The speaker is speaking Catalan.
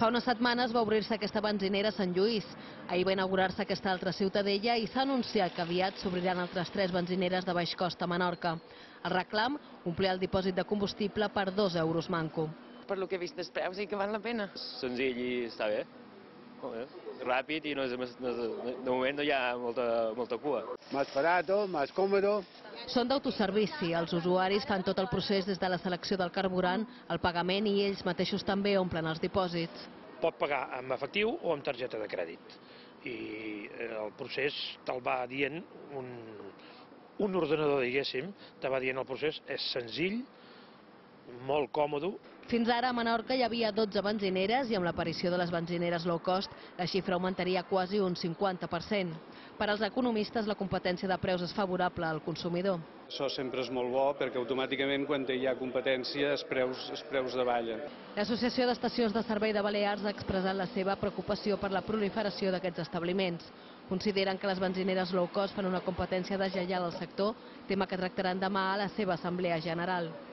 Fa unes setmanes va obrir-se aquesta benzinera a Sant Lluís. Ahir va inaugurar-se aquesta altra ciutadella i s'ha anunciat que aviat s'obriran altres 3 benzineres de baix cost a Menorca. El reclam, omplir el dipòsit de combustible per 2 euros manco. Per lo que he vist dels preus i que val la pena. Senzill i està bé. Ràpid i de moment no hi ha molta cua. Más barato, más cómodo. Són d'autoservici. Els usuaris fan tot el procés des de la selecció del carburant, el pagament i ells mateixos també omplen els dipòsits. Pot pagar amb efectiu o amb targeta de crèdit. I el procés te'l va dient un ordenador, diguéssim, te va dient el procés, és senzill, molt còmode. Fins ara a Menorca hi havia 12 benzineres i amb l'aparició de les benzineres low cost la xifra augmentaria quasi un 50%. Per als economistes la competència de preus és favorable al consumidor. Això sempre és molt bo perquè automàticament quan hi ha competència els preus davallen. L'Associació d'Estacions de Servei de Balears ha expressat la seva preocupació per la proliferació d'aquests establiments. Consideren que les benzineres low cost fan una competència deslleial al sector, tema que tractaran demà a la seva assemblea general.